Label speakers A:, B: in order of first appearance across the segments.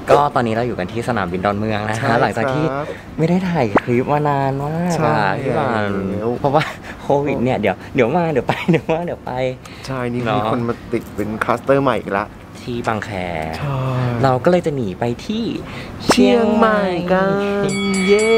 A: ก็ตอนนี้เราอยู่กันที่สนามบินดอนเมืองนะฮะหลังจากที่ไม่ได้ถ่ายคลิปมานานมากพี่บานเพราะว่าโควิดเนี่ยเดี๋ยวมาเดี๋ยวไป
B: ใช่นี่มีคนมาติดเป็นคลัสเตอร์ใหม่อีกละ
A: ที่บางแคเราก็เลยจะหนีไปที่
B: เชียงใหม่กันเย่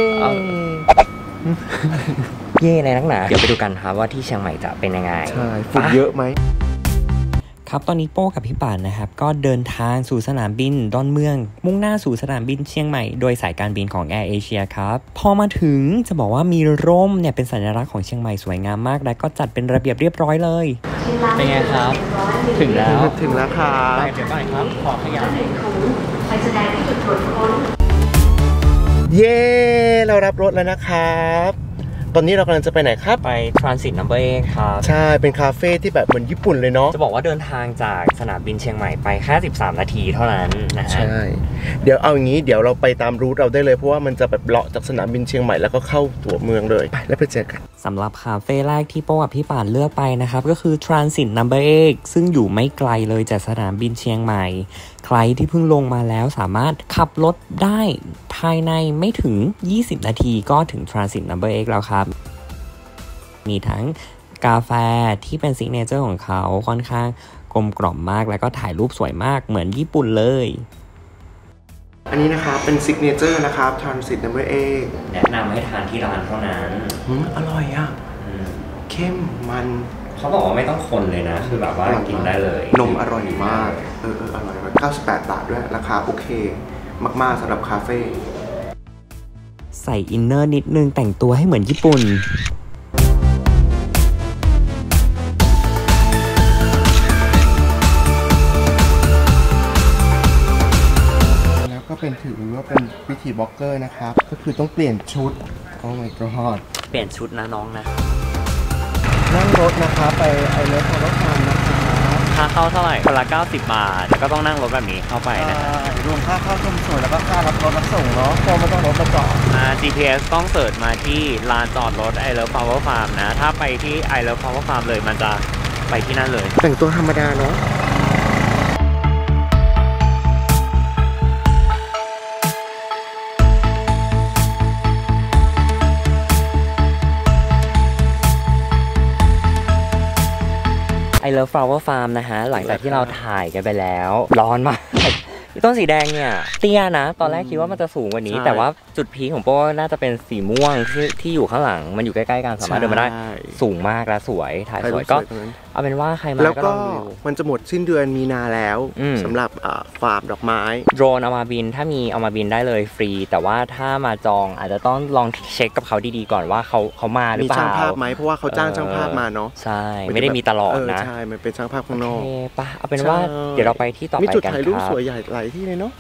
A: อะไรนักหนาเดี๋ยวไปดูกันครับว่าที่เชียงใหม่จะเป็นยังไง
B: ใช่ฝุ่นเยอะไหม
A: ครับตอนนี้โป้กับพี่ป่านนะครับก็เดินทางสู่สนามบินดอนเมืองมุ่งหน้าสู่สนามบินเชียงใหม่โดยสายการบินของ Air Asia ครับพอมาถึงจะบอกว่ามีร่มเนี่ยเป็นสัญลักษณ์ของเชียงใหม่สวยงามมากและก็จัดเป็นระเบียบเรียบร้อยเลยเป็นไงครับถึงแล้ว
B: ครับเ
A: ดี๋ยวไปครับขอขยายไปแสดงที่จุดตรวจค้น
B: เย้เรารับรถแล้วนะครับตอนนี้เรากำลังจะไปไหนครับ
A: ไป Transit Number 8ครับ
B: ใช่เป็นคาเฟ่ที่แบบเหมือนญี่ปุ่นเลยเนาะ
A: จะบอกว่าเดินทางจากสนามบินเชียงใหม่ไปแค่13นาทีเท่านั้นนะฮะ
B: ใช่เดี๋ยวเอาอย่างนี้เดี๋ยวเราไปตามรูทเราได้เลยเพราะว่ามันจะแบบเลาะจากสนามบินเชียงใหม่แล้วก็เข้าตัวเมืองเลยไปแล้วไปเจอกัน
A: สำหรับคาเฟ่แรกที่โป้กับพี่ป่านเลือกไปนะครับก็คือ Transit Number 8ซึ่งอยู่ไม่ไกลเลยจากสนามบินเชียงใหม่ใครที่เพิ่งลงมาแล้วสามารถขับรถได้ภายในไม่ถึง20นาทีก็ถึง Transit Number 8แล้วครับมีทั้งกาแฟที่เป็นซิกเนเจอร์ของเขาค่อนข้างกลมกล่อมมากแล้วก็ถ่ายรูปสวยมากเหมือนญี่ปุ่นเลย
B: อันนี้นะครับเป็นซิกเนเจอร์นะครับ Transit Number
A: 8แนะนำให้ทานที่ร้านเท่านั้น
B: อร่อยอ่ะเข้มมัน
A: เขาบอกว่าไม่ต้องคนเลยนะคือแบบว่ากินได้เลย
B: นมอร่อยมากอร่อยมาก98 บาทด้วยราคาโอเคมากๆสำหรับคาเฟ่
A: ใส่อินเนอร์นิดนึงแต่งตัวให้เหมือนญี่ปุ่น
B: ก็เป็นถือว่าเป็นวิธีบล็อกเกอร์นะครับก็คือต้องเปลี่ยนชุดโอ้ my god
A: เปลี่ยนชุดนะน้องนะ
B: นั่งรถนะคะไปไอเลิฟพาวเวอร์ฟาร์มนะครับ
A: ค่าเข้าเท่าไหร่คนละ90 บาทแล้วก็ต้องนั่งรถแบบนี้เข้าไปนะ
B: รวมค่าเข้าชมสวนแล้วก็ค่ารับรถรับส่งเนาะก็ไม่ต้องรถมาจอด
A: GPS ต้องเสิร์ชมาที่ลานจอดรถไอเลิฟพาวเวอร์ฟาร์มนะถ้าไปที่ไอเลิฟพาวเวอร์ฟาร์มเลยมันจะไปที่นั่นเลย
B: แต่งตัวธรรมดาเนาะ
A: I Love Flower Farm นะฮะหลังจากที่เราถ่ายกันไปแล้วร้อนมากต้นสีแดงเนี่ยเตี้ยนะตอนแรกคิดว่ามันจะสูงกว่านี้แต่ว่าจุดพีคของโป้น่าจะเป็นสีม่วงที่อยู่ข้างหลังมันอยู่ใกล้ๆกันสามารถเดินมาได้สูงมากและสวยถ่ายสวยก็เอาเป็นว่าใครมา
B: แล้วก็มันจะหมดสิ้นเดือนมีนาแล้วสำหรับฟาร์มดอกไม้
A: โดรนเอามาบินถ้ามีเอามาบินได้เลยฟรีแต่ว่าถ้ามาจองอาจจะต้องลองเช็คกับเขาดีๆก่อนว่าเขามาหรือเปล่า
B: มีช่างภาพไหมเพราะว่าเขาจ้างช่างภาพมาเนาะ
A: ใช่ไม่ได้มีตลอดนะ
B: ใช่มันเป็นช่างภาพข้างนอก
A: ป่ะเอาเป็นว่าเดี๋ยวเราไปที่ต่อไปกันครับมี
B: จุดถ่ายรูปสวยใหญ่หลายที่เลยเนาะ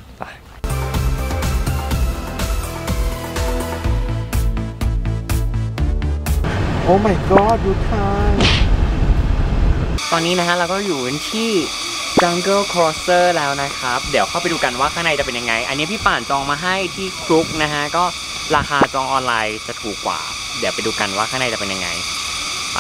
B: โอ้ my god ดูทาง
A: ตอนนี้นะฮะเราก็อยู่ที่ Jungle Cruiser แล้วนะครับเดี๋ยวเข้าไปดูกันว่าข้างในจะเป็นยังไงอันนี้พี่ป่านจองมาให้ที่ครุกนะฮะก็ราคาจองออนไลน์จะถูกกว่าเดี๋ยวไปดูกันว่าข้างในจะเป็นยังไงไป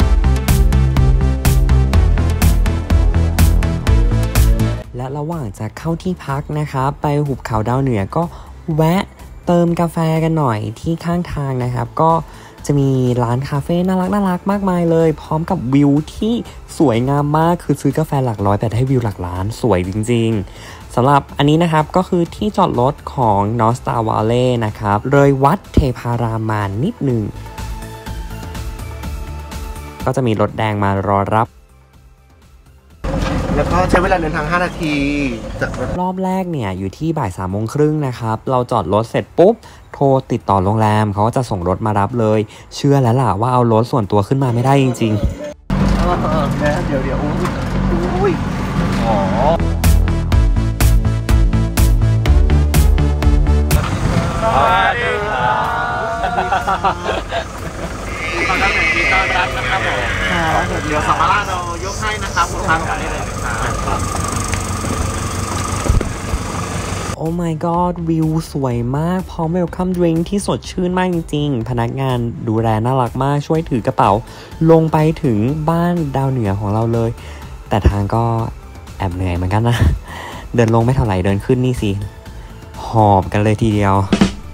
A: และระหว่างจะเข้าที่พักนะครับไปหุบเขาดาวเหนือก็แวะเติมกาแฟกันหน่อยที่ข้างทางนะครับก็จะมีร้านคาเฟ่น่ารักมากมายเลยพร้อมกับวิวที่สวยงามมากคือซื้อกาแฟหลักร้อยแต่ได้วิวหลักล้านสวยจริงๆสำหรับอันนี้นะครับก็คือที่จอดรถของ Nostra Valley นะครับเลยวัดเทพารามมานิดนึงก็จะมีรถแดงมารอรับ
B: แล้วก็ใช้เวลาเดินทาง5นาทีจาก
A: รอบแรกเนี่ยอยู่ที่บ่าย 3:30 นะครับเราจอดรถเสร็จปุ๊บโทรติดต่อโรงแรมเขาก็จะส่งรถมารับเลยเชื่อแล้วล่ะว่าเอารถส่วนตัวขึ้นมาไม่ได้จริง
B: ๆเดี๋ยวอุ้ยอ๋อสวัสดีครับขอต้อนรับนะครับผมเดี๋ยวสัมภาระเรายกให้นะครับคุณพันกันได้เลยนะครับ
A: โอ้ my god วิวสวยมากพร้อม welcome drink ที่สดชื่นมากจริงๆพนักงานดูแลน่ารักมากช่วยถือกระเป๋าลงไปถึงบ้านดาวเหนือของเราเลยแต่ทางก็แอบเหนื่อยเหมือนกันนะเดินลงไม่เท่าไหร่เดินขึ้นนี่สิอบกันเลยทีเดียว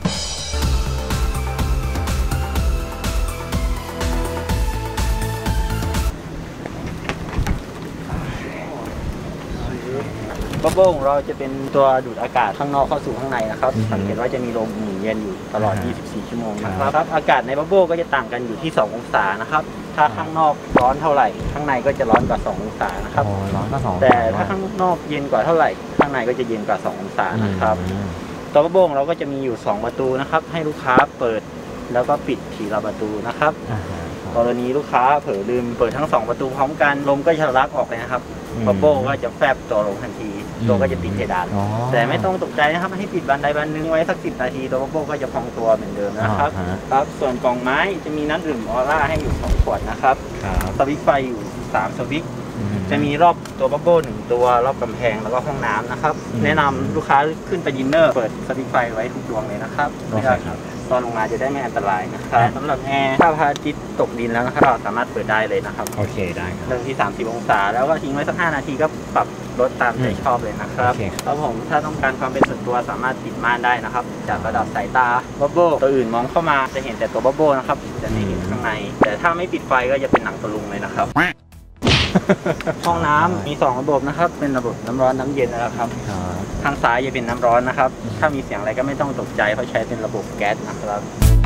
B: บับเบิ้ลของเราจะเป็นตัวดูดอากาศข้างนอกเข้าสู่ข้างในนะครับสังเกตว่าจะมีลมหมุนเวียนอยู่ตลอด 24 ชั่วโมงนะครับอากาศในบับเบิ้ลก็จะต่างกันอยู่ที่ 2 องศานะครับถ้าข้างนอกร้อนเท่าไหร่ข้างในก็จะร้อนกว่า 2 องศานะครับ
A: ร้อนกว่า2
B: แต่ถ้าข้างนอกเย็นกว่าเท่าไหร่ข้างในก็จะเย็นกว่า 2 องศานะครับตัวบับเบิ้ลเราก็จะมีอยู่ 2 ประตูนะครับให้ลูกค้าเปิดแล้วก็ปิดทีละประตูนะครับกรณีลูกค้าเผลอลืมเปิดทั้ง2ประตูพร้อมกันลมก็จะทะลักออกเลยนะครับบับเบิ้ลก็จะแฟบตัวลงทันทีตัวก็จะติดเพดานแต่ไม่ต้องตกใจนะครับให้ปิดบันไดบันนึงไว้สัก10 นาทีตัวบับเบิ้ลก็จะพองตัวเหมือนเดิมนะครับครับส่วนกล่องไม้จะมีน้ำดื่มออร่าให้อยู่2 ขวดนะครับสวิตช์ไฟอยู่3 สวิตช์จะมีรอบตัวบับเบิ้ล1 ตัวรอบกำแพงแล้วก็ห้องน้ำนะครับแนะนำลูกค้าขึ้นไปดินเนอร์เปิดสวิตช์ไฟไว้ทุกดวงเลยนะครับตอนลงมาจะได้ไม่อันตรายนะครับสำหรับแอร์ถ้าพระอาทิตย์ตกดินแล้วนะครับเราสามารถเปิดได้เลยนะครับ
A: โอเคได้
B: เรื่องที่30 องศาแล้วก็ทิ้งไว้สัก5 นาทีก็ปรับลดตามใจชอบเลยนะครับแล้วผมถ้าต้องการความเป็นส่วนตัวสามารถปิดม่านได้นะครับจากระดับสายตาบับเบิ้ลตัวอื่นมองเข้ามาจะเห็นแต่ตัวบับเบิ้ลนะครับจะไม่เห็นข้างในแต่ถ้าไม่ปิดไฟก็จะเป็นหนังตะลุงเลยนะครับห้องน้ำมี2 ระบบนะครับเป็นระบบน้ำร้อนน้ำเย็นนะครับทางซ้ายจะเป็นน้ำร้อนนะครับถ้ามีเสียงอะไรก็ไม่ต้องตกใจเพราะใช้เป็นระบบแก๊สนะครับ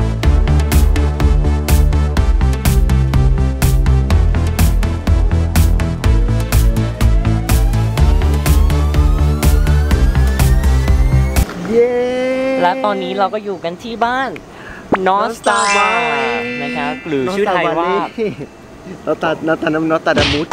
A: และตอนนี้เราก็อยู่กันที่บ้านนอสตานะครับหรือชื่อไทยว่านอตาดามุส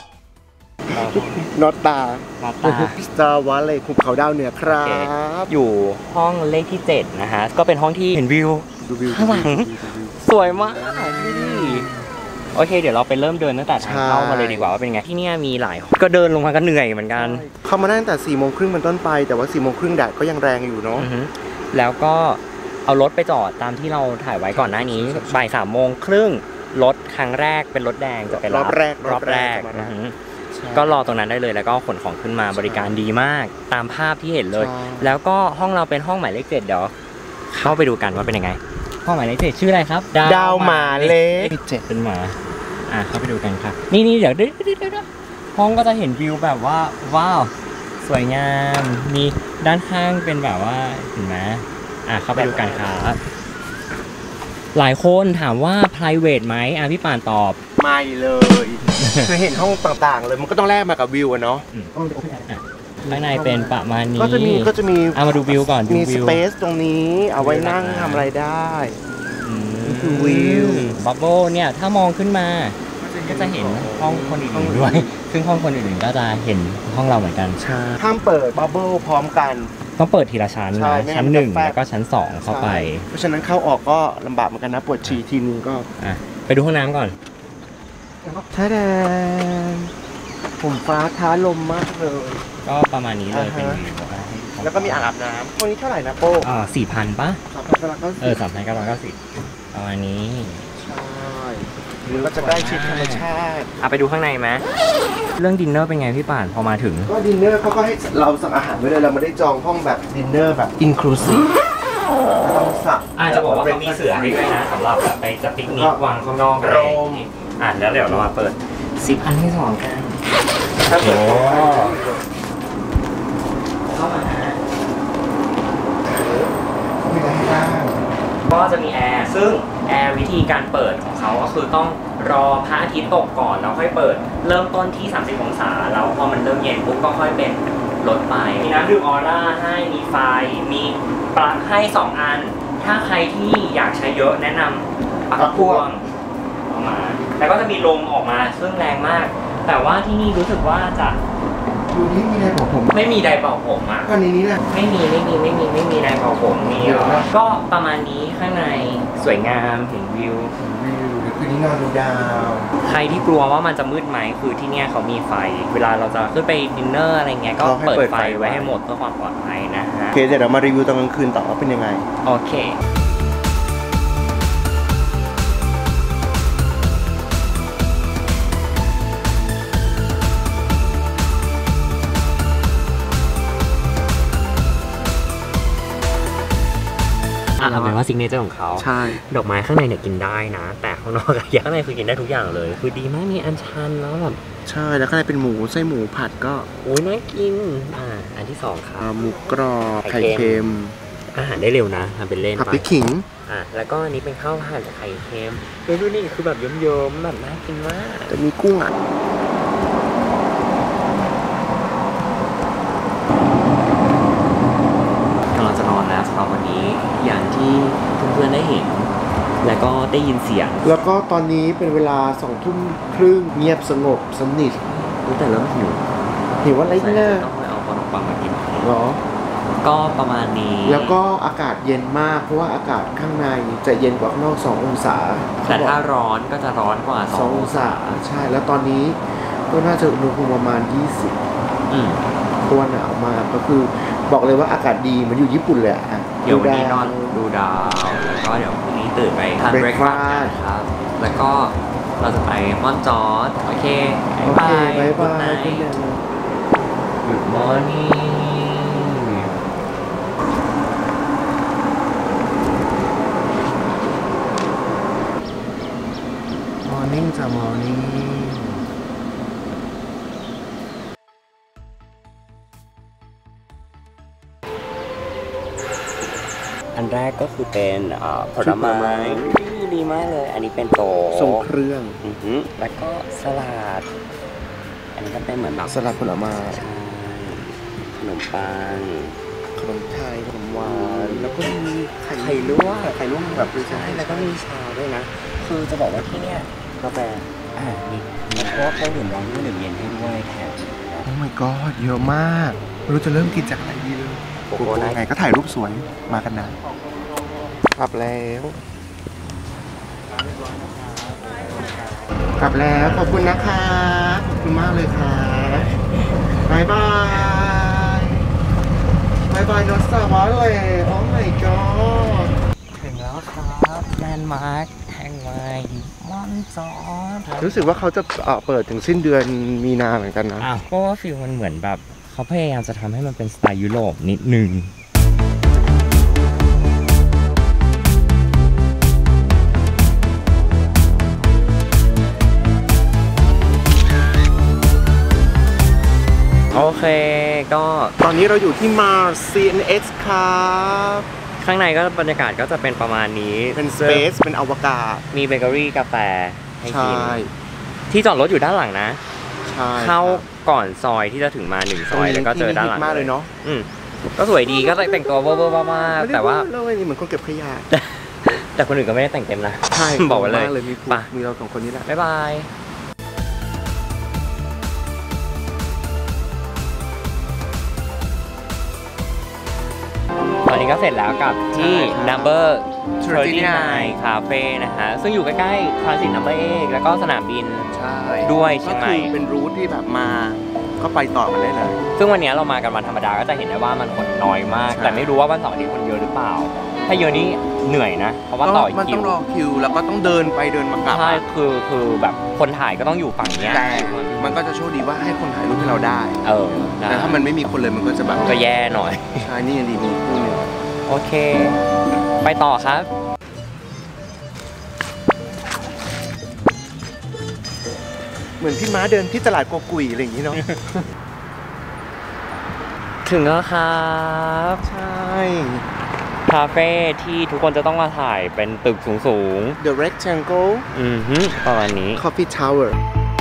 C: นอตตาสตาร์วัลเลยภูเขาดาวเหนือครับ
A: อยู่ห้องเลขที่7นะฮะก็เป็นห้องที่เห็นวิวข้างหลังสวยมากโอเคเดี๋ยวเราไปเริ่มเดินตั้งแต่ทางเข้ามาเลยดีกว่าว่าเป็นไงที่นี่มีหลายก็เดินลงมาก็เหนื่อยเหมือนกัน
C: เข้ามาตั้งแต่4 โมงครึ่งเป็นต้นไปแต่ว่า4 โมงครึ่งแดดก็ยังแรงอยู่เนาะ
A: แล้วก็เอารถไปจอดตามที่เราถ่ายไว้ก่อนหน้านี้บ่าย3 โมงครึ่งรถครั้งแรกเป็นรถแดงจะเป็นรอบแรกก็รอตรงนั้นได้เลยแล้วก็ขนของขึ้นมาบริการดีมากตามภาพที่เห็นเลยแล้วก็ห้องเราเป็นห้องหมายเลข7เดี๋ยวเข้าไปดูกันว่าเป็นยังไงห้องหมายเลข7ชื่ออะไรครับ
C: ดาวหมาเลข
A: 7เป็นหมาเข้าไปดูกันครับนี่เดี๋ยวห้องก็จะเห็นวิวแบบว่าว้าวสวยงามมีด้านข้างเป็นแบบว่าเห็นไหมเข้าไปดูกันครับหลายคนถามว่า private ไหมพี่ป่านตอบ
C: ไม่เลยคือเห็นห้องต่างๆเลยมันก็ต้องแลกมากับวิวเนาะ
A: ข้างในเป็นประมาณนี้
C: ก็จะมี
A: มาดูวิวก่อน
C: มีสเปซตรงนี้เอาไว้นั่งทำอะไรได้คือวิว
A: บับเบิ้ลเนี่ยถ้ามองขึ้นมาก็จะเห็นห้องคนอื่นๆด้วยซึ่งห้องคนอื่นๆก็จะเห็นห้องเราเหมือนกัน
C: ห้ามเปิดบับเบิ้ลพร้อมกัน
A: ต้องเปิดทีละชั้นนะชั้น1แล้วก็ชั้น2เข้าไป
C: เพราะฉะนั้นเข้าออกก็ลำบากเหมือนกันนะปวดฉี่ทีนึงก็
A: ไปดูห้องน้ำก่อน
C: ใช่แดงผมฟ้าท้าลมมากเลย
A: ก็ประมาณนี้เลยเป็นวิว
C: แล้วก็มีอ่างอาบน้ำวันนี้เท่าไหร่นะโป้
A: 4,000 ป่ะ3,990ประมาณนี้
C: ใช่หรือเราจะได้ชิดธรรมชาติ
A: ไปดูข้างในไหมเรื่องดินเนอร์เป็นไงพี่ป่านพอมาถึง
C: ก็ดินเนอร์เขาก็ให้เราสั่งอาหารไว้เลยเราไม่ได้จองห้องแบบดินเนอร์แบบอินคลูซีฟ
A: ต้องสั่งจะบอกว่าเขามีเสือให้ด้วยนะสำหรับแบบไปจะปิกนิกวางข้างนอกอะไรแล้วเดี๋ยวเรามาเปิด10 อันที่2กันโอ้เข้ามาก็จะมีแอร์ซึ่งแอร์วิธีการเปิดของเขาก็คือต้องรอพระอาทิตย์ตกก่อนแล้วค่อยเปิดเริ่มต้นที่30 องศาแล้วพอมันเริ่มเย็นปุ๊บก็ค่อยเป็นลดไปมีน้ำดื่มออร่าให้มีไฟมีปลั๊กให้2 อันถ้าใครที่อยากใช้เยอะแนะนำปลั๊กพ่วงออกมาแล้วก็จะมีลมออกมาซึ่งแรงมากแต่ว่าที่นี่รู้สึกว่าจะ
C: ดูนี่มีไดร์เป่าผม
A: ไม่มีไดร์เป่าผม
C: ก็ในนี้นะ
A: ไม่มีไดร์เป่าผมมีก็ประมาณนี้ข้างในสวยงามเห็นวิว
C: คืนนี้นอนดูดาว
A: ใครที่กลัวว่ามันจะมืดไหมคือที่เนี่ยเขามีไฟเวลาเราจะขึ้นไปดินเนอร์อะไรเงี้ยก็เปิดไฟไว้ให้หมดเพื่อความปลอดภัยนะฮะ
C: โอเคเดี๋ยวเรามารีวิวตอนกลางคืนต่อว่าเป็นยังไง
A: โอเคเอาเป็นว่าซิกเนเจอร์ของเขา
C: ใช่
A: ดอกไม้ข้างในเนี่ยกินได้นะแต่ข้างนอกข้างในคือกินได้ทุกอย่างเลยคือดีมากมีอัญชันแล้วแบบ
C: ใช่แล้วข้างในเป็นหมูไส้หมูผัดก็
A: โอ้ยน่ากินอันที่2ครับ
C: หมูกรอบไข่เค็ม
A: อาหารได้เร็วนะทำเป็นเล่น
C: ผัดพริกขิง
A: แล้วก็อันนี้เป็นข้าวผัดไข่เค็มดูนี่คือแบบเยิ้มๆแบบน่ากินมาก
C: แต่มีกุ้ง
A: กำลังจะนอนแล้วสำหรับวันนี้อย่างที่เพื่อนๆได้เห็นแล้วก็ได้ยินเสียง
C: แล้วก็ตอนนี้เป็นเวลา20:30เงียบสงบสนิท
A: แต่เริ่ม
C: หิวอะไรเนี่ย
A: ต้องไปเอาขนมปังมากิน
C: หรอ
A: ก็ประมาณนี้
C: แล้วก็อากาศเย็นมากเพราะว่าอากาศข้างในจะเย็นกว่าข้างนอก2 องศา
A: แต่ถ้าร้อนก็จะร้อนกว่า
C: 2 องศาใช่แล้วตอนนี้ก็น่าจะอุณหภูมิประมาณ20ตัวหนาวมากก็คือบอกเลยว่าอากาศดีเหมือนอยู่ญี่ปุ่นเลย
A: เดี๋ยววันนี้นอนดูดาวแล้วก็เดี๋ยวพรุ่งนี้ตื่นไปทานเบรคฟาสต์ครับแล้วก็เราจะไปม่อนจอร์จโอเค
C: บายบาย
A: Good morning
C: Morning จ้ะ Morning
A: อันแรกก็คือเป็นผลไม้ดีมากเลยอันนี้เป็นโต
C: ทรงเครื่อง
A: แล้วก็สลัดอันนี้ก็เป็นเหมือนแบบ
C: สลัดผลไม้
A: ขนมปัง
C: ขนมไทยขนมหวานแล้วก็มีไข่ลวกแบบ
A: ใช่แล้วก็มีชาด้วยนะคือจะบอกว่าที่เนี่ยกาแฟมีเพราะว่าเขาดื่มร้อนดื่มเย็นให้ด้วยแถม
C: โอ้ my god เยอะมากไม่รู้จะเริ่มกินจากอะไรดีเลยไงก็ถ่ายรูปสวยมากันนะกลับแล้วขอบคุณนะคะขอบคุณมากเลยค่ะบายบายนอสตาร์วาเลยโอ้ my god
A: ถึงแล้วครับแลนด์มาร์คแห่งใหม่ม่อนจอร์จ
C: รู้สึกว่าเขาจะเปิดถึงสิ้นเดือนมีนาเหมือนกันนะ
A: เพราะว่าฟิลมันเหมือนแบบเขาพยายามจะทำให้มันเป็นสไตล์ยุโรปนิดนึงโอเคก็
C: ตอนนี้เราอยู่ที่ Mars CNX ครับ
A: ข้างในก็บรรยากาศก็จะเป็นประมาณนี้
C: เป็น Space เป็นอวกาศ
A: มีเบเกอรี่กาแฟให้กินที่จอดรถอยู่ด้านหลังนะเข้าก่อนซอยที่จะถึงมา1 ซอยแล้วก็เจอด้านหลัง
C: มากเลยเนาะ
A: ก็สวยดีก็แต่งตัวเวอร์ๆมากแต่ว่า
C: เราเหมือนคนเก็บขยะ
A: แต่คนอื่นก็ไม่ได้แต่งเต็มนะ
C: ใช่
A: บอกไว้เลย
C: มีเรา2 คนนี้แหละ
A: บ๊ายบายตอนนี้ก็เสร็จแล้วกับที่ Number 39 Cafe นะฮะซึ่งอยู่ใกล้ๆ Transit Number 8แล้วก็สนามบินด้วยเชียงใหม่
C: ก็คือเป็นรูทที่แบบมาก็ไปต่อกันได้เลย
A: ซึ่งวันนี้เรามากันวันธรรมดาก็จะเห็นได้ว่ามันคนน้อยมากแต่ไม่รู้ว่าวันเสาร์อาทิตย์คนเยอะหรือเปล่าถ้าเยอะนี่เหนื่อยนะเพราะว่าต่อคิว
C: มันต้องรอคิวแล้วก็ต้องเดินไปเดินมากลับ
A: ใช่คือแบบคนถ่ายก็ต้องอยู่ฝั่งนี้
C: แต่มันก็จะโชคดีว่าให้คนถ่ายรูปให้เราได้แต่ถ้ามันไม่มีคนเลยมันก็จะแบบ
A: ก็แย่หน่อย
C: ใช่นี่ยังดีมีคู่นึง
A: โอเคไปต่อครับ
C: เหมือนพี่ม้าเดินที่ตลาดโกกุยอะไรอย่างนี้เนาะ
A: ถึงแล้วครับ
C: ใช่
A: คาเฟ่ที่ทุกคนจะต้องมาถ่ายเป็นตึกสูง
C: ๆ The Rectangle
A: ประมาณนี้
C: Coffee Tower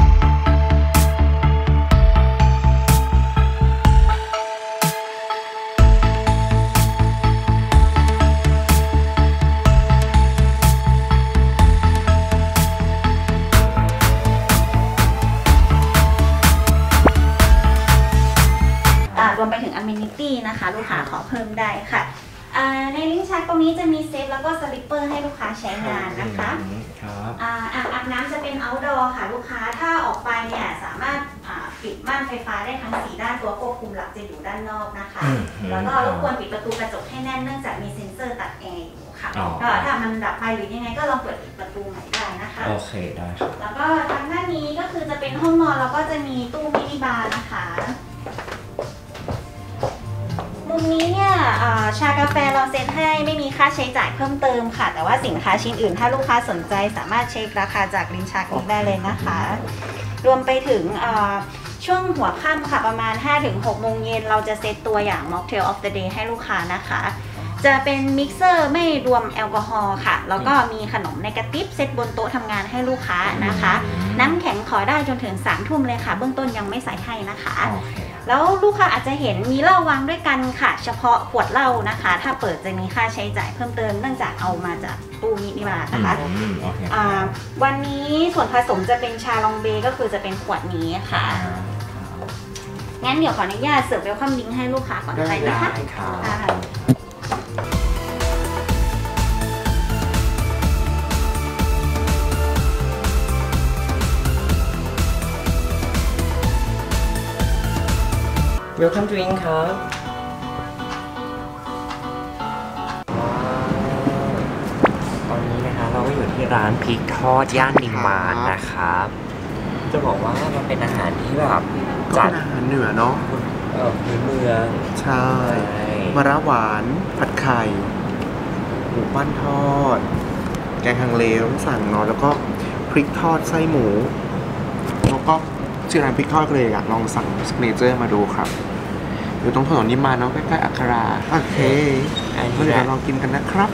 D: รวมไปถึง Amenity นะคะลูกค้าขอเพิ่มได้ค่ะในลิ้นชักตรงนี้จะมีเซฟแล้วก็สลิปเปอร์ให้ลูกค้าใช้งานนะคะอาบน้ำจะเป็น outdoor ค่ะลูกค้าถ้าออกไปเนี่ยสามารถปิดม่านไฟฟ้าได้ทั้ง4 ด้านตัวควบคุมหลักจะอยู่ด้านนอกนะคะแล้วก็รบกวนปิดประตูกระจกให้แน่นเนื่องจากมีเซ็นเซอร์ตัดแอร์อยู่ค่ะก็ถ้ามันดับไปหรือยังไงก็ลองเปิดปิดประตูใหม่ได้นะคะ
A: โอเคได้ครับ
D: แล้วก็ทางด้านนี้ก็คือจะเป็นห้องนอนแล้วก็จะมีตู้มินิบาร์นะคะมุมนี้เนี่ยชากาแฟเราเซ็ตให้ไม่มีค่าใช้จ่ายเพิ่มเติมค่ะแต่ว่าสินค้าชิ้นอื่นถ้าลูกค้าสนใจสามารถเช็คราคาจากลิ้นชักนี้ได้เลยนะคะรวมไปถึงช่วงหัวค่ำค่ะประมาณ 5-6 โมงเย็นเราจะเซตตัวอย่าง Mocktail of the Day ให้ลูกค้านะคะจะเป็นมิกเซอร์ไม่รวมแอลกอฮอล์ค่ะแล้วก็มีขนมในกระติบเซตบนโต๊ะทำงานให้ลูกค้านะคะน้ำแข็งขอได้จนถึง3 ทุ่มเลยค่ะเบื้องต้นยังไม่ใส่ให้นะคะแล้วลูกค้าอาจจะเห็นมีเหล้าวางด้วยกันค่ะเฉพาะขวดเหล้านะคะถ้าเปิดจะมีค่าใช้จ่ายเพิ่มเติมเนื่องจากเอามาจากตู้มินิมาร์ทนะคะวันนี้ส่วนผสมจะเป็นชาลองเบก็คือจะเป็นขวดนี้ค่ะงั้นเดี๋ยวขออนุญาตเสิร์ฟเวลคัมดริงก์ให้ลูกค้าก่อนไปนะคะ
A: Welcome drink ครับตอนนี้นะคะเราก็อยู่ที่ร้านพริกทอดย่านนิมมานนะครับจะบอกว่ามันเป็นอาหารที่แบบ
C: จัดอาหารเหนือเนาะ
A: พื้นเมือง
C: ใช่มะระหวานผัดไข่หมูปั้นทอดแกงฮังเลต้องสั่งเนาะแล้วก็พริกทอดไส้หมูแล้วก็ชื่อร้านพริกทอดเลยอยากลองสั่งซิกเนเจอร์มาดูครับอยู่ตรงถนนนิมมานเนาะใกล้ๆอัคราโอเคเดี๋ยวลองกินกันนะครับ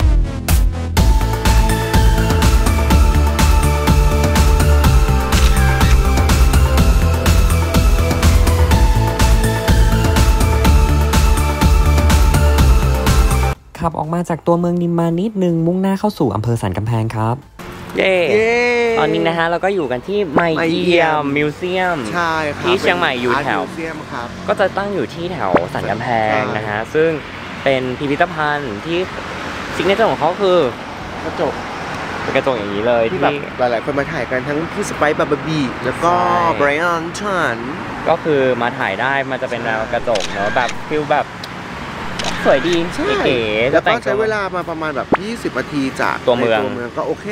A: ขับออกมาจากตัวเมืองนิมมานนิดนึงมุ่งหน้าเข้าสู่อำเภอสันกำแพงครับเย้ตอนนี้นะฮะเราก็อยู่กันที่ไมเยียมมิวเซียมที่เชียงใหม่อยู่แถวก็จะตั้งอยู่ที่แถวสันกำแพงนะฮะซึ่งเป็นพิพิธภัณฑ์ที่ซิกเนเจอร์ของเขาคือกระจกเป็นกระจกอย่างนี้เลยที่แบบ
C: หลายๆคนมาถ่ายกันทั้งพี่สไปซ์บาร์บี้แล้วก็ไบรอันชัน
A: ก็คือมาถ่ายได้มันจะเป็นแนวกระจกเนาะแบบฟิลแบบสวยดีเก๋
C: แล้วก็ใช้เวลามาประมาณแบบ20 นาทีจาก
A: ตัวเมือง
C: ก็โอเค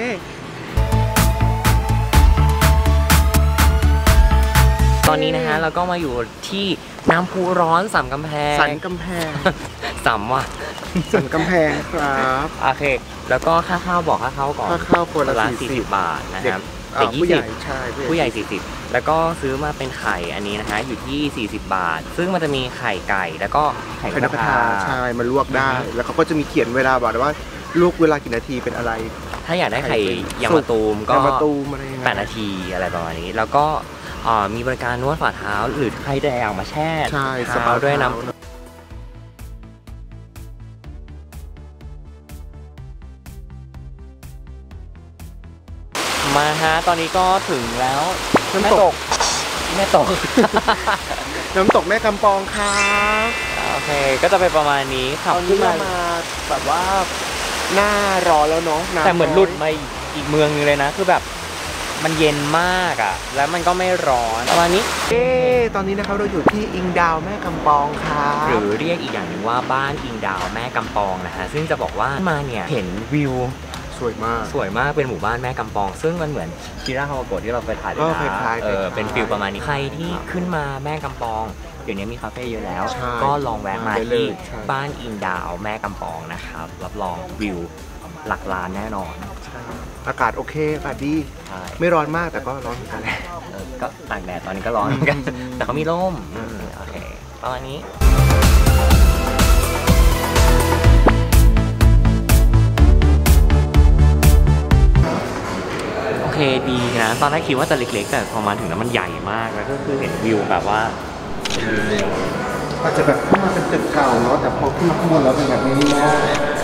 A: ตอนนี้นะฮะเราก็มาอยู่ที่น้ำพุร้อนสันกำแพง
C: สันกำแพง
A: สัมว่ะ
C: สันกำแพงครับ
A: โอเคแล้วก็ค่าข้าวบอกค่าข้าวก่อน
C: ค่าข้าวคนละ
A: 40 บาทนะครับแต่20ผู้ใหญ่40แล้วก็ซื้อมาเป็นไข่อันนี้นะฮะอยู่ที่40 บาทซึ่งมันจะมีไข่ไก่แล้วก็ไข่นกกระทา
C: ใช่มันลวกได้แล้วเขาก็จะมีเขียนเวลาบอกว่าลวกเวลากี่นาทีเป็นอะไร
A: ถ้าอยากได้ไข่ยางมะตูมก็8 นาทีอะไรประมาณนี้แล้วก็มีบริการนวดฝ่าเท้าหรือใครจะเอามาแช่
C: สปา
A: ด้วยน้ำมาฮะตอนนี้ก็ถึงแล้วน้ำตกน้ำตก
C: แม่กำปองครับ
A: โอเคก็จะเป็นประมาณนี้ขับขึ้นมา
C: แบบว่าหน้าร้อนแล้วเนาะ
A: แต่เหมือนหลุดมาอีกเมืองนึงเลยนะคือแบบมันเย็นมากอ่ะแล้วมันก็ไม่ร้อนประมาณนี้
C: ตอนนี้นะครับเราอยู่ที่อิงดาวแม่กำปองครับ
A: หรือเรียกอีกอย่างหนึ่งว่าบ้านอิงดาวแม่กำปองนะฮะซึ่งจะบอกว่ามาเนี่ยเห็นวิว
C: สวย
A: มากเป็นหมู่บ้านแม่กำปองซึ่งมันเหมือนชิราฮาวาโกะที่เราไปถ่ายด้วยนะเป็นฟิลประมาณนี้ใครที่ขึ้นมาแม่กำปองเดี๋ยวนี้มีคาเฟ่เยอะแล้วก็ลองแวะมาที่บ้านอิงดาวแม่กำปองนะครับรับรองวิวหลักล้านแน่นอน
C: อากาศโอเคอากาศดีไม่ร้อนมากแต่ก็ร้อนเหมือนกัน
A: ก็ตากแดดตอนนี้ก็ร้อนเหมือนกันแต่เขามีร่มโอเคประมาณนี้โอเคดีนะตอนแรกคิดว่าจะเล็กๆแต่พอมาถึงแล้วมันใหญ่มากแล้วก็คือเห็นวิวแบบว่า
C: อาจจะแบบขึ้นมาเป็นตึกเก่าเนาะแต่พอขึ้นมาข้างบนแล้วเป็นแบบนี้เนาะ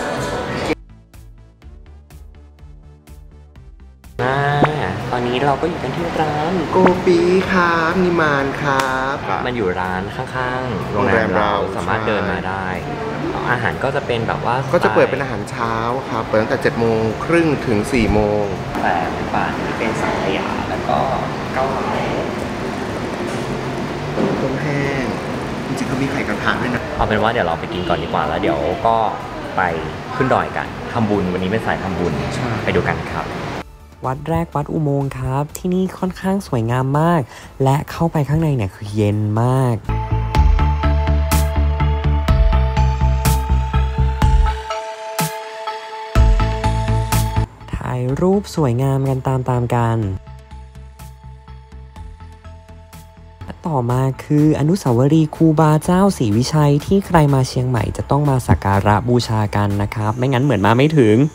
A: ตอนนี้เราก็อยู่กันที่ร้าน
C: โกปีครับนิมานครับ
A: มันอยู่ร้านข้างๆโรงแรมเราสามารถเดินมาได้อาหารก็จะเป็นแบบว่า
C: ก็จะเปิดเป็นอาหารเช้าครับเปิดตั้งแต่7:30 ถึง 4 โมง
A: แต่ป่านนี้เป็นสังขยาแล้วก็เกาเหลา
C: ต้มแห้งจริงๆเขามีไข่กระทะด้วยนะ
A: เอาเป็นว่าเดี๋ยวเราไปกินก่อนดีกว่าแล้วเดี๋ยวก็ไปขึ้นดอยกันทำบุญวันนี้เป็นสายทำบุญไปดูกันครับวัดแรกวัดอุโมงค์ครับที่นี่ค่อนข้างสวยงามมากและเข้าไปข้างในเนี่ยคือเย็นมากรูปสวยงามกันตามกันต่อมาคืออนุสาวรีย์ครูบาเจ้าศรีวิชัยที่ใครมาเชียงใหม่จะต้องมาสักการะบูชากันนะครับไม่งั้นเหมือนมาไม่ถึง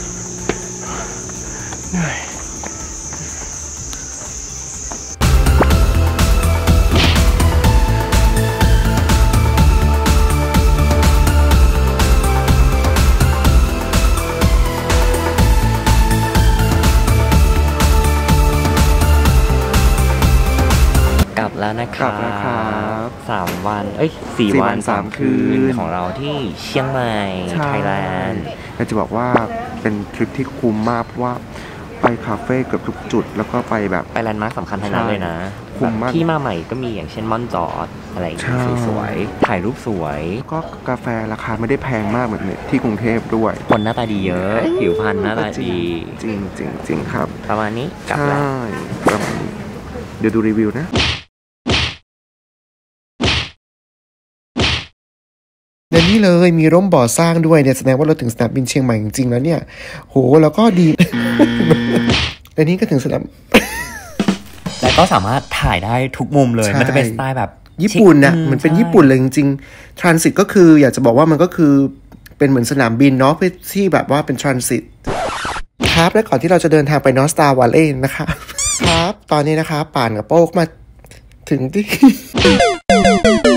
A: กลับแล้วนะครับ3 วัน4 วัน 3 คืนของเราที่เชียงใหม่ไทยแลนด์
C: เราจะบอกว่าเป็นทริปที่คุ้มมากเพราะว่าไปคาเฟ่เกือบทุกจุดแล้วก็ไปแบบ
A: ไปแลนด์มาร์คสำคัญทั้งนั้นเลยนะคุ้มมากที่มาใหม่ก็มีอย่างเช่นม่อนจอดอะไรสวยๆถ่ายรูปสวย
C: ก็กาแฟราคาไม่ได้แพงมากเหมือนที่กรุงเทพด้วย
A: คนหน้าตาดีเยอะผิวพรรณหน้าตาดี
C: จริงครับ
A: ประมาณนี้กลับแล้ว
C: ประมาณนี้เดี๋ยวดูรีวิวนะในนี้เลยมีร่มบ่อสร้างด้วยเนี่ยแสดงว่าเราถึงสนามบินเชียงใหม่จริงๆแล้วเนี่ยโหแล้วก็ดีในนี้ก็ถึงสนาม
A: แล้วก็สามารถถ่ายได้ทุกมุมเลยมันจะเป็นสไตล์แบบ
C: ญี่ปุ่นนะเหมือนเป็นญี่ปุ่นเลยจริงๆทรานสิตก็คืออยากจะบอกว่ามันก็คือเป็นเหมือนสนามบินเนาะที่แบบว่าเป็นทรานสิตครับและก่อนที่เราจะเดินทางไปนอสตาร์วาเลย์นะคะครับตอนนี้นะคะป่านกับโป๊กมาถึงที่